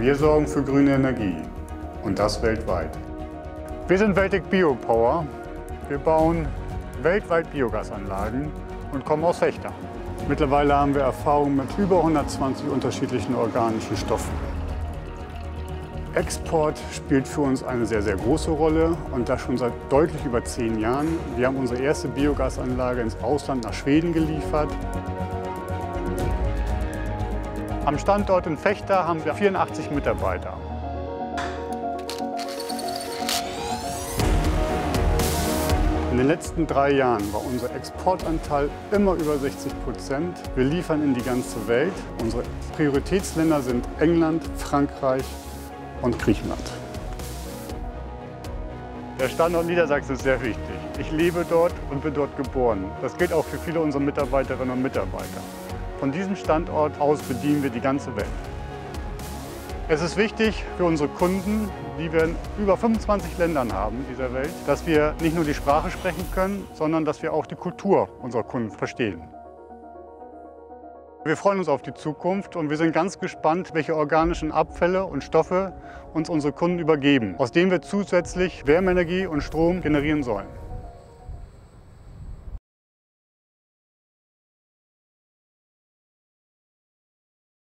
Wir sorgen für grüne Energie und das weltweit. Wir sind Weltic Biopower. Wir bauen weltweit Biogasanlagen und kommen aus Vechta. Mittlerweile haben wir Erfahrung mit über 120 unterschiedlichen organischen Stoffen. Export spielt für uns eine sehr, sehr große Rolle und das schon seit deutlich über 10 Jahren. Wir haben unsere erste Biogasanlage ins Ausland nach Schweden geliefert. Am Standort in Vechta haben wir 84 Mitarbeiter. In den letzten 3 Jahren war unser Exportanteil immer über 60%. Wir liefern in die ganze Welt. Unsere Prioritätsländer sind England, Frankreich und Griechenland. Der Standort Niedersachsen ist sehr wichtig. Ich lebe dort und bin dort geboren. Das gilt auch für viele unserer Mitarbeiterinnen und Mitarbeiter. Von diesem Standort aus bedienen wir die ganze Welt. Es ist wichtig für unsere Kunden, die wir in über 25 Ländern haben dieser Welt, dass wir nicht nur die Sprache sprechen können, sondern dass wir auch die Kultur unserer Kunden verstehen. Wir freuen uns auf die Zukunft und wir sind ganz gespannt, welche organischen Abfälle und Stoffe uns unsere Kunden übergeben, aus denen wir zusätzlich Wärmeenergie und Strom generieren sollen.